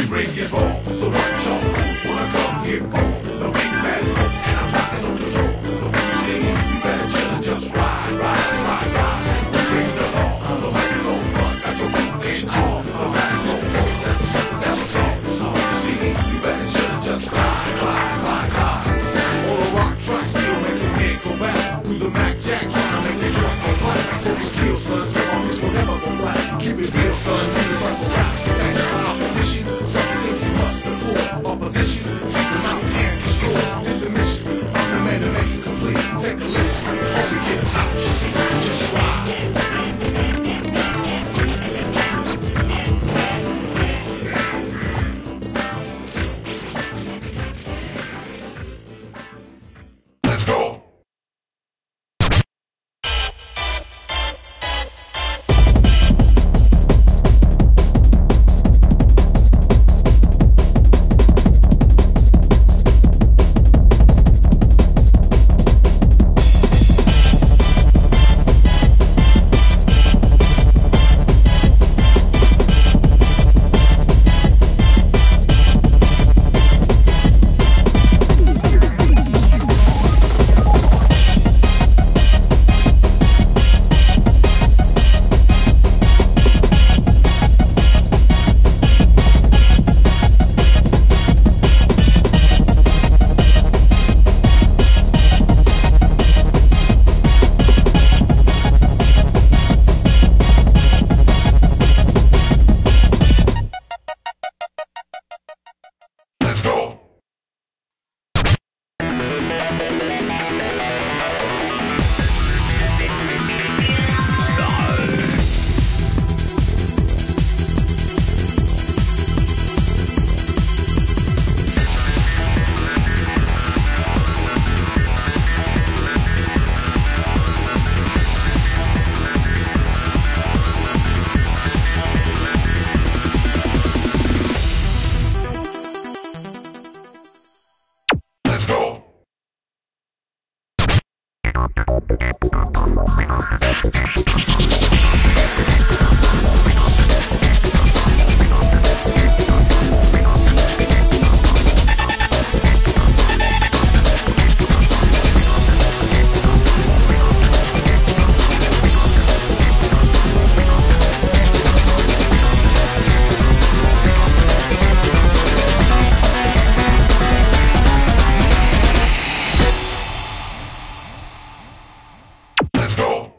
bring it home. So what y'all fools wanna come here for? The big bad boat, and I'm rocking on the door. So when you sing it, you better chill and just ride, ride, ride, ride. Bring the law, the microphone front, got your boot and call. The microphone front, that's the song, that's the song. So when you sing it, you better chill and just ride, ride, ride, ride. On a rock track, still make your head go back. Through the Mac Jack, trying to make your joint go black. Hope you feel, son, so long as we'll never go black. Keep it real, son, keep it rough and rap. Attack the opposition, some things you must afford. Opposition, seek them out and destroy. It's a mission, I'm the man to make it complete. Take a listen, before we get out your seat, just ride. Let's go. Let's go. Let's go. Let's go.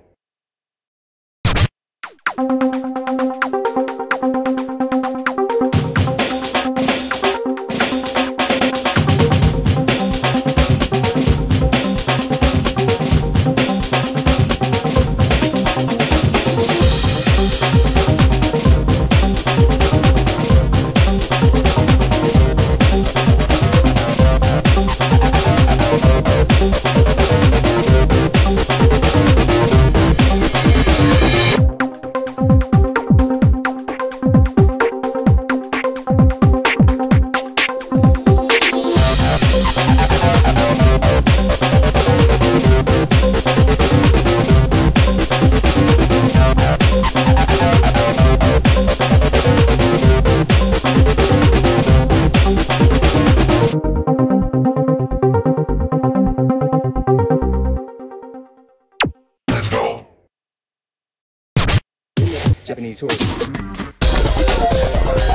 Let's go. Japanese horse.